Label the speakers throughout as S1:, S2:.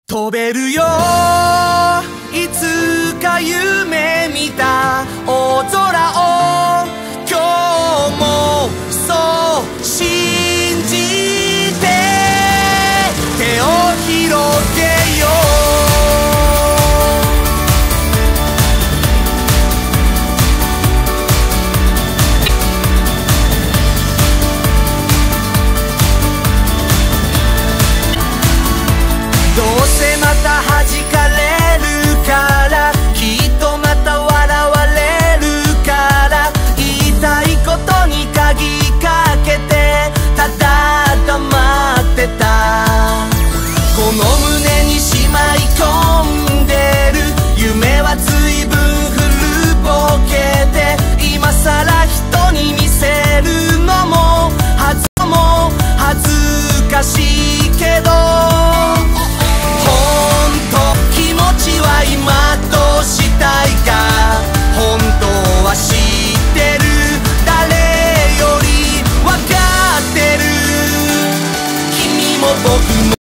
S1: 飛べるよいつか夢見た大空を今日もそう信じて手を広げよどうせまた弾かれるからきっとまた笑われるから言いたいことに鍵かけてただ黙ってたこの胸にしまい込んでる夢は随分古ぼけて今さら人に見せるのも恥ずかしいけど今どうしたいか本当は知ってる誰より分かってる君も僕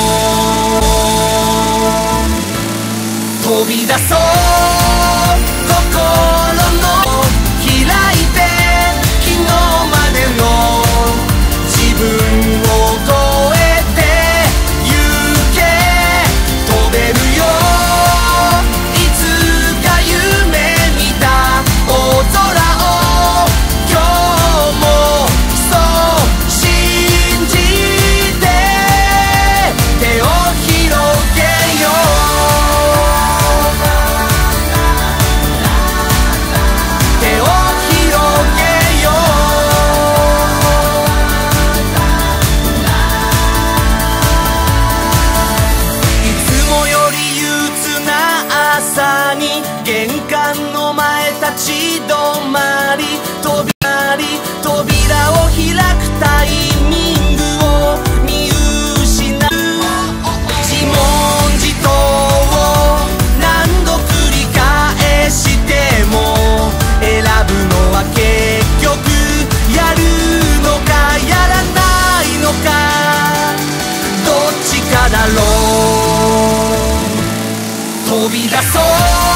S1: も飛び出そう心の開いて昨日までの自分を超えて行け飛べるよ玄関の前立ち止まり扉を開くタイミングを見失う自問自答を何度繰り返しても選ぶのは結局やるのかやらないのかどっちかだろう飛び出そう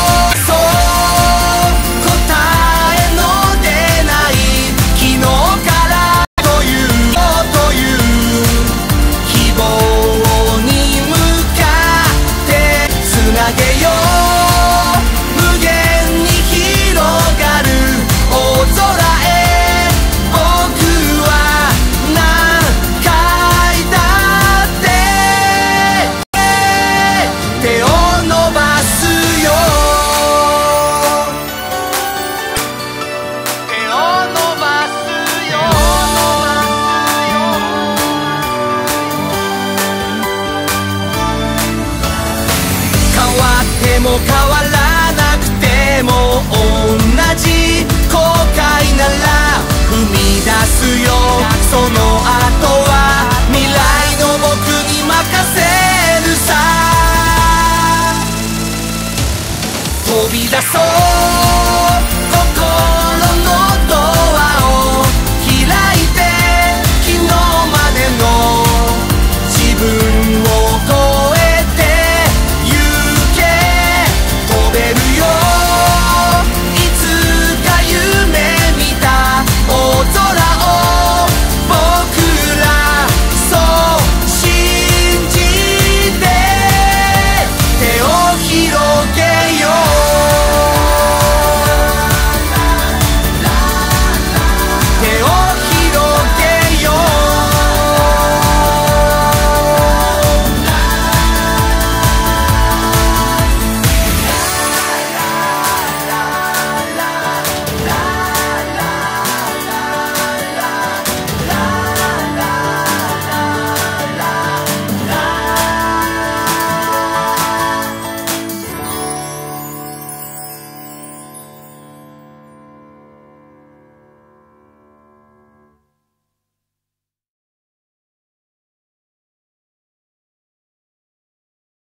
S1: 変わらなくても同じ後悔なら踏み出すよその後は未来の僕に任せるさ飛び出そう